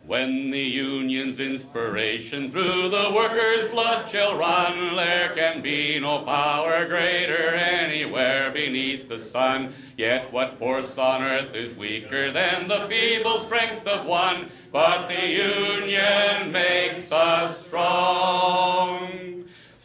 When the Union's inspiration through the workers' blood shall run, there can be no power greater anywhere beneath the sun. Yet what force on earth is weaker than the feeble strength of one? But the Union makes us strong.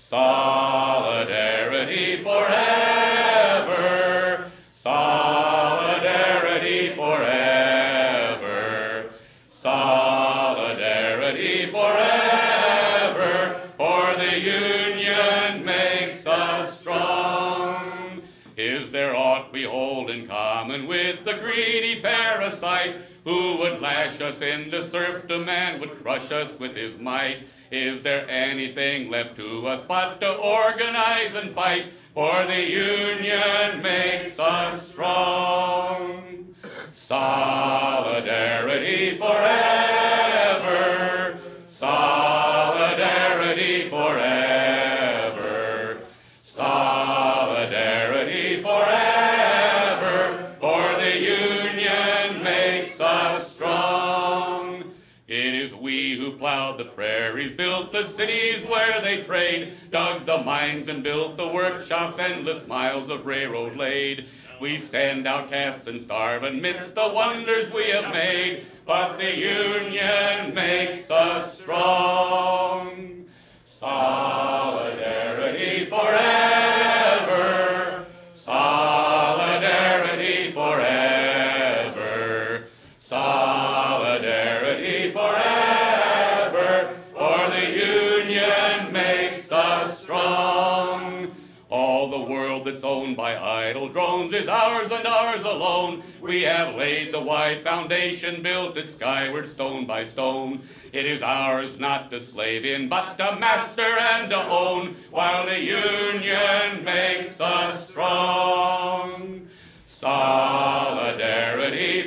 Solidarity forever. Solidarity forever. Solidarity forever. For the Union makes us strong. Is there aught we hold in common with the greedy parasite who would lash us into serfdom and would crush us with his might? Is there anything left to us but to organize and fight? For the Union makes us strong. Solidarity forever. Solidarity forever. Solidarity forever. For the Union makes us strong. It is we who plowed the prairies, built the cities where they trade, dug the mines and built the workshops, endless miles of railroad laid. We stand outcast and starve amidst the wonders we have made, but the Union makes us strong. Solidarity forever. Solidarity forever. Solidarity forever. For the Union makes us strong. All the world that's owned by idle drones is ours and ours alone. We have laid the wide foundation, built it skyward stone by stone. It is ours not to slave in, but to master and to own, while the Union makes us strong. Solidarity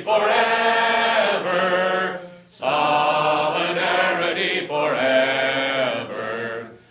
forever. Solidarity forever.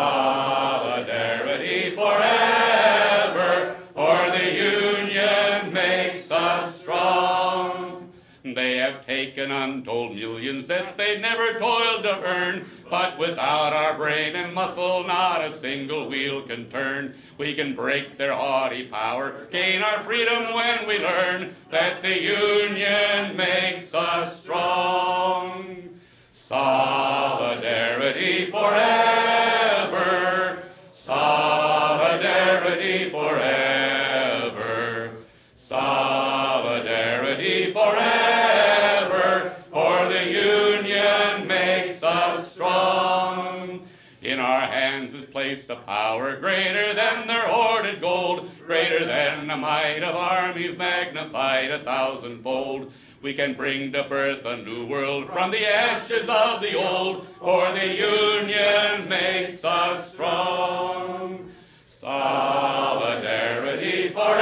Solidarity forever. For the Union makes us strong. They have taken untold millions that they never toiled to earn, but without our brain and muscle not a single wheel can turn. We can break their haughty power, gain our freedom when we learn that the Union makes us strong. Solidarity forever. Solidarity forever. Solidarity forever. For the Union makes us strong. In our hands is placed a power greater than their hoarded gold, greater than the might of armies magnified 1,000-fold. We can bring to birth a new world from the ashes of the old, for the Union makes us strong. Solidarity forever.